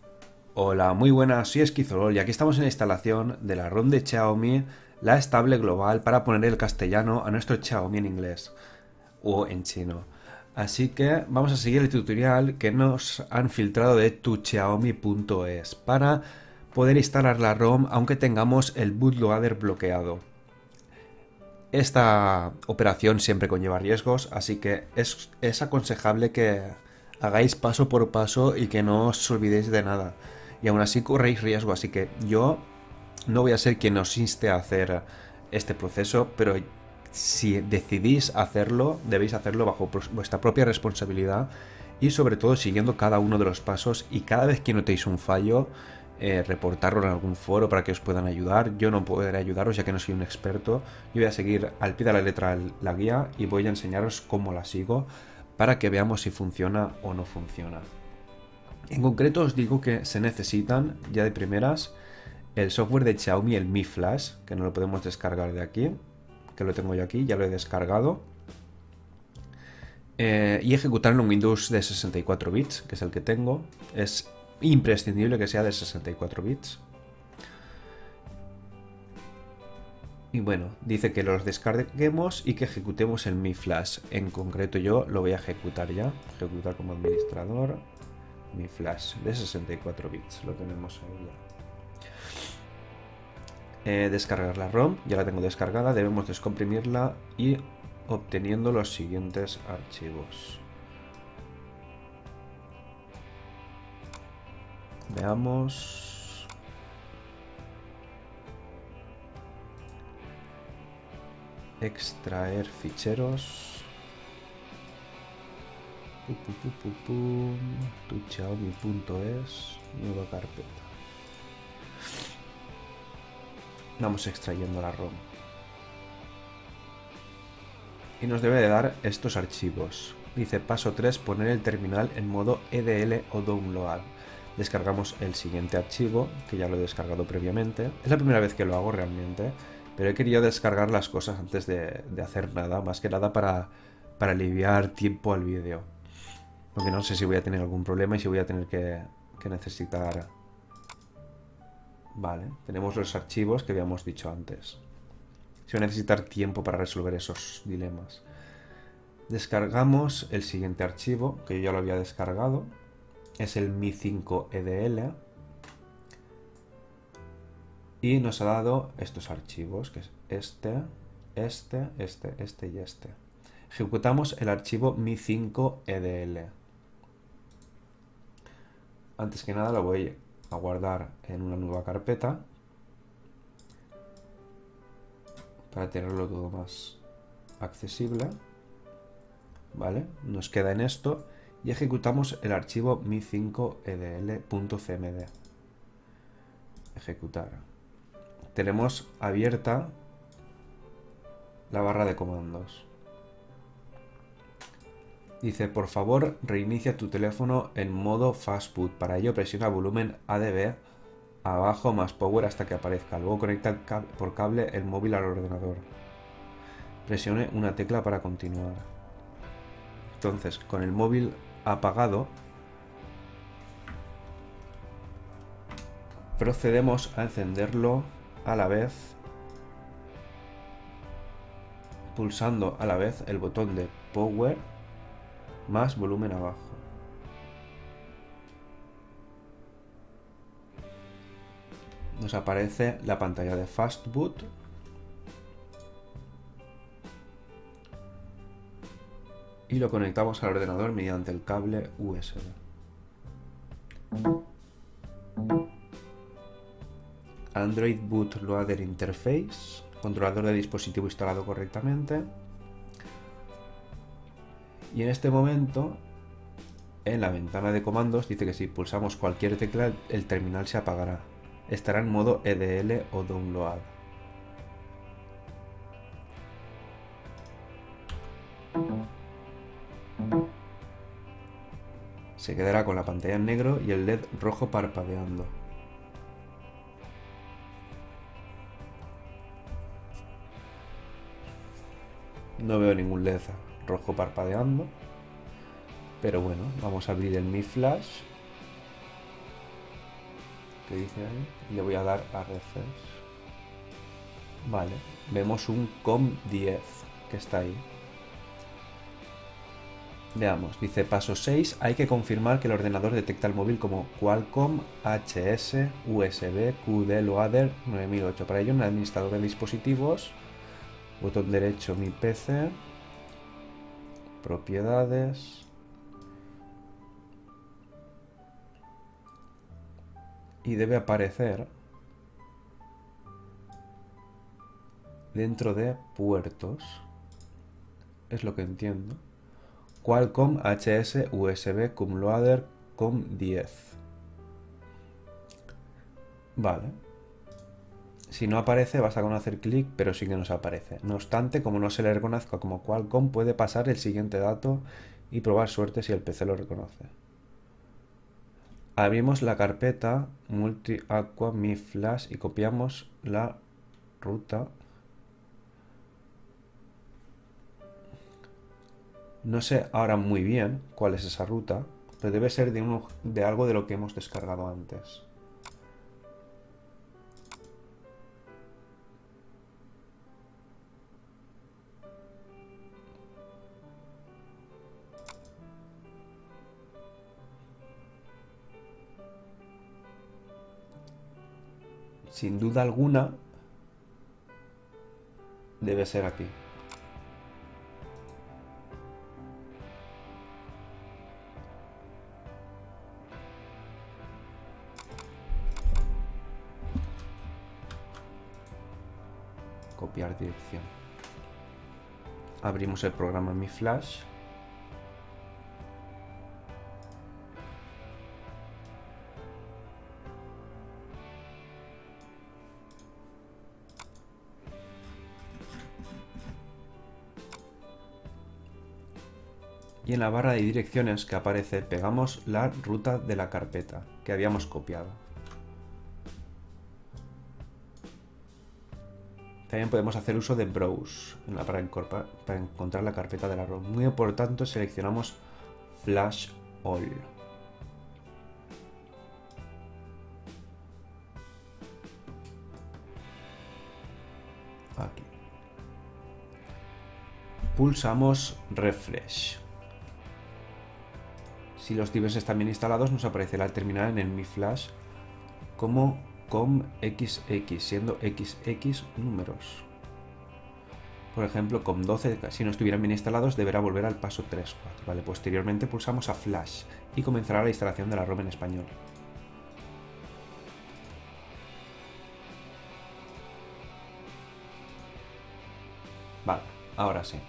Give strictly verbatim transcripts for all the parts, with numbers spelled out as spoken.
Hola, muy buenas, soy Esquizolol y aquí estamos en la instalación de la ROM de Xiaomi, la estable global para poner el castellano a nuestro Xiaomi en inglés o en chino. Así que vamos a seguir el tutorial que nos han filtrado de tu xiaomi punto es para poder instalar la ROM aunque tengamos el bootloader bloqueado. Esta operación siempre conlleva riesgos, así que es, es aconsejable que hagáis paso por paso y que no os olvidéis de nada. Y aún así corréis riesgo, así que yo no voy a ser quien os inste a hacer este proceso, pero si decidís hacerlo, debéis hacerlo bajo vuestra propia responsabilidad y sobre todo siguiendo cada uno de los pasos, y cada vez que notéis un fallo, eh, reportarlo en algún foro para que os puedan ayudar. Yo no podré ayudaros ya que no soy un experto. Yo voy a seguir al pie de la letra la guía y voy a enseñaros cómo la sigo para que veamos si funciona o no funciona. En concreto os digo que se necesitan ya de primeras el software de Xiaomi, el Mi Flash, que no lo podemos descargar de aquí, que lo tengo yo aquí, ya lo he descargado. Eh, y ejecutarlo en Windows de sesenta y cuatro bits, que es el que tengo. Es imprescindible que sea de sesenta y cuatro bits. Y bueno, dice que los descarguemos y que ejecutemos el Mi Flash. En concreto yo lo voy a ejecutar ya. Ejecutar como administrador. Mi Flash de sesenta y cuatro bits. Lo tenemos ahí ya. Eh, descargar la ROM. Ya la tengo descargada. Debemos descomprimirla y obteniendo los siguientes archivos. Veamos. Extraer ficheros. tu xiaomi punto es. Nueva carpeta. Vamos extrayendo la ROM. Y nos debe de dar estos archivos. Dice paso tres, poner el terminal en modo E D L o download. Descargamos el siguiente archivo, que ya lo he descargado previamente. Es la primera vez que lo hago realmente, pero he querido descargar las cosas antes de, de hacer nada, más que nada para, para aliviar tiempo al vídeo. Porque no sé si voy a tener algún problema y si voy a tener que, que necesitar... Vale, tenemos los archivos que habíamos dicho antes. Si voy a necesitar tiempo para resolver esos dilemas. Descargamos el siguiente archivo, que yo ya lo había descargado. Es el Mi cinco E D L. Y nos ha dado estos archivos, que es este, este, este, este y este. Ejecutamos el archivo Mi cinco E D L. Antes que nada lo voy a guardar en una nueva carpeta para tenerlo todo más accesible. Vale, nos queda en esto y ejecutamos el archivo mi cinco e d l punto c m d. Ejecutar. Tenemos abierta la barra de comandos. Dice, por favor, reinicia tu teléfono en modo fastboot. Para ello presiona volumen A D B abajo más power hasta que aparezca. Luego conecta por cable el móvil al ordenador. Presione una tecla para continuar. Entonces, con el móvil apagado, procedemos a encenderlo a la vez, pulsando a la vez el botón de power más volumen abajo. Nos aparece la pantalla de Fast Boot. Y lo conectamos al ordenador mediante el cable U S B. Android Bootloader Interface. Controlador de dispositivo instalado correctamente. Y en este momento, en la ventana de comandos, dice que si pulsamos cualquier tecla, el terminal se apagará. Estará en modo E D L o download. Se quedará con la pantalla en negro y el L E D rojo parpadeando. No veo ningún L E D rojo parpadeando. Pero bueno, vamos a abrir el Mi Flash. ¿Qué dice ahí? Le voy a dar a refresh. Vale, vemos un com diez que está ahí. Veamos, dice paso seis, hay que confirmar que el ordenador detecta el móvil como Qualcomm H S U S B Q D Loader nueve mil ocho. Para ello, un administrador de dispositivos, botón derecho mi P C, propiedades, y debe aparecer dentro de puertos, es lo que entiendo. Qualcomm H S U S B Cum Loader com diez. Vale. Si no aparece basta con hacer clic, pero sí que nos aparece. No obstante, como no se le reconozca como Qualcomm, puede pasar el siguiente dato y probar suerte si el P C lo reconoce. Abrimos la carpeta Multi Aqua Mi Flash y copiamos la ruta. No sé ahora muy bien cuál es esa ruta, pero debe ser de, uno, de algo de lo que hemos descargado antes. Sin duda alguna, debe ser aquí. Copiar dirección. Abrimos el programa Mi Flash. Y en la barra de direcciones que aparece pegamos la ruta de la carpeta que habíamos copiado. También podemos hacer uso de Browse para, para encontrar la carpeta de la ROM. Muy importante, seleccionamos Flash All. Aquí. Pulsamos Refresh. Si los drivers están bien instalados, nos aparecerá el terminal en el Mi Flash como com X X, siendo X X números. Por ejemplo, com doce, si no estuvieran bien instalados, deberá volver al paso tres cuatro. Vale, posteriormente pulsamos a Flash y comenzará la instalación de la ROM en español. Vale, ahora sí.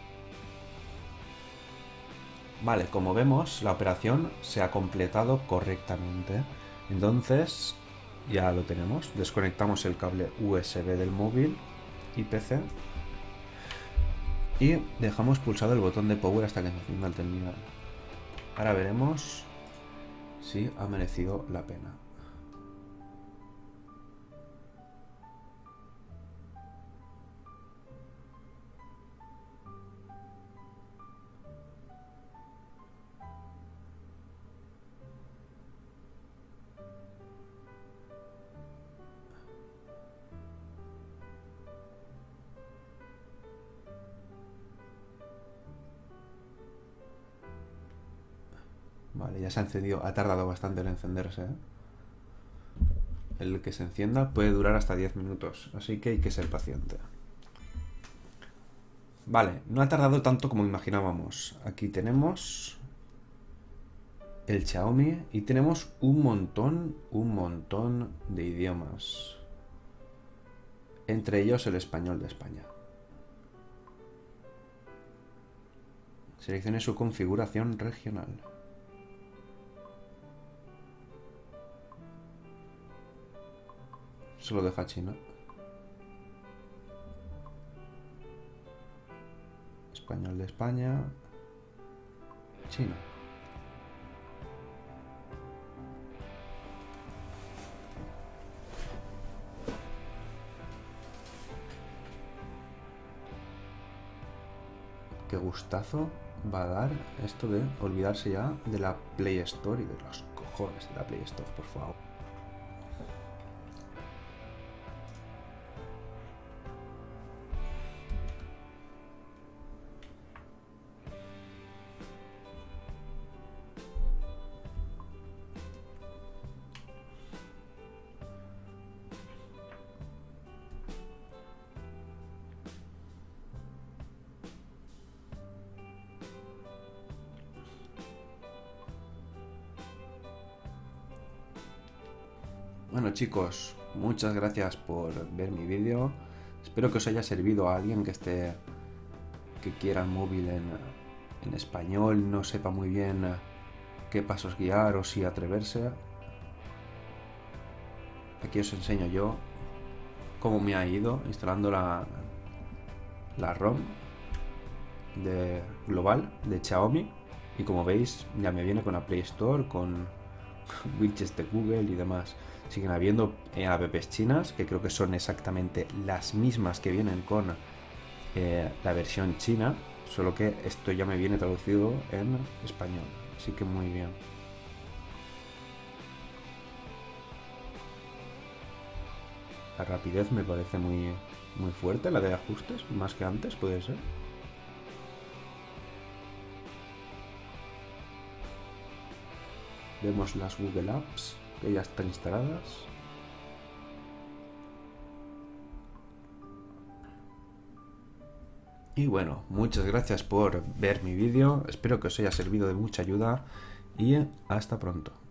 Vale, como vemos, la operación se ha completado correctamente. Entonces, ya lo tenemos. Desconectamos el cable U S B del móvil y P C. Y dejamos pulsado el botón de Power hasta que se encienda el terminal. Ahora veremos si ha merecido la pena. Vale, ya se ha encendido. Ha tardado bastante en encenderse, ¿eh? El que se encienda puede durar hasta diez minutos, así que hay que ser paciente. Vale, no ha tardado tanto como imaginábamos. Aquí tenemos el Xiaomi y tenemos un montón, un montón de idiomas. Entre ellos el español de España. Seleccione su configuración regional. Solo deja China. Español de España. China. Qué gustazo va a dar esto de olvidarse ya de la Play Store y de los cojones de la Play Store, por favor. Bueno chicos, muchas gracias por ver mi vídeo. Espero que os haya servido a alguien que esté que quiera el móvil en, en español, no sepa muy bien qué pasos guiar o si atreverse. Aquí os enseño yo cómo me ha ido instalando la, la ROM de global de Xiaomi, y como veis ya me viene con la Play Store, con widgets de Google y demás. Siguen habiendo eh, apps chinas que creo que son exactamente las mismas que vienen con eh, la versión china, solo que esto ya me viene traducido en español, así que muy bien. La rapidez me parece muy, muy fuerte, la de ajustes, más que antes, puede ser. Vemos las Google Apps que ya están instaladas. Y bueno, muchas gracias por ver mi vídeo, espero que os haya servido de mucha ayuda y hasta pronto.